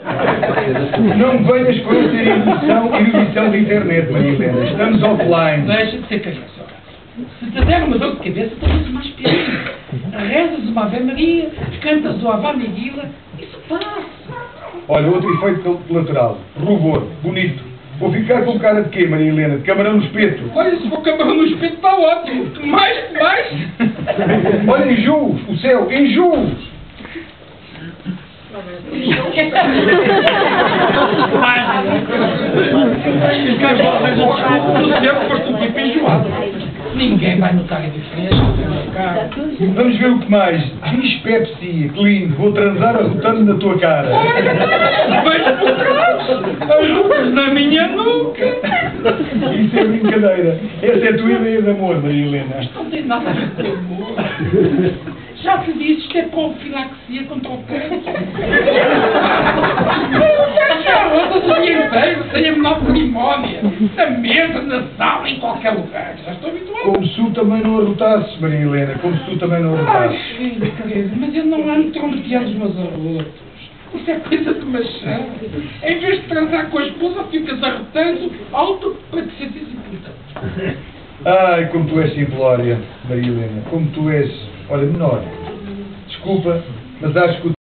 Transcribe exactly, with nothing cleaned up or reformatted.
Não me venhas com essa erudição, erudição de internet, Maria Helena. Estamos offline. Deixa de ser criança. Se te der uma dor de cabeça, talvez mais pior. Rezas uma Ave Maria, cantas o Ave Medila, isso passa. Olha, outro efeito colateral. Rubor. Bonito. Vou ficar com cara de quê, Maria Helena? De camarão no espeto? Olha, se for camarão no espeto está ótimo. Mais, mais. Olha, enjoos. O céu, enjoos. Ninguém vai notar a diferença. Vamos ver o que mais. Dispepsia, que lindo. Vou transar arrotando na tua cara. Vejo por trás. As rugas na minha nuca. Isso é brincadeira. Essa é a tua ideia de amor, Maria Helena. Isto não tem nada a ver com amor. Já te disse que é profilaxia contra o câncer. Já rodas o dia inteiro, sem a menor cerimónia. Na mesa, na sala, em qualquer lugar. Já estou habituado. Como se tu também não arrotasses, Maria Helena. Como se tu também não Ai, arrotasses. filho querido, mas eu não ando trombeteando os meus arrotos. Isso é coisa de machão. Em vez de transar com a esposa, ficas arrotando alto para te sentires importante. Ai, como tu és simplória, Maria Helena. Como tu és, olha, menor. Desculpa, mas acho que o